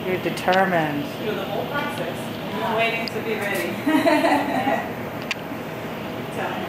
You're determined. Through the whole process. I'm waiting to be ready. So,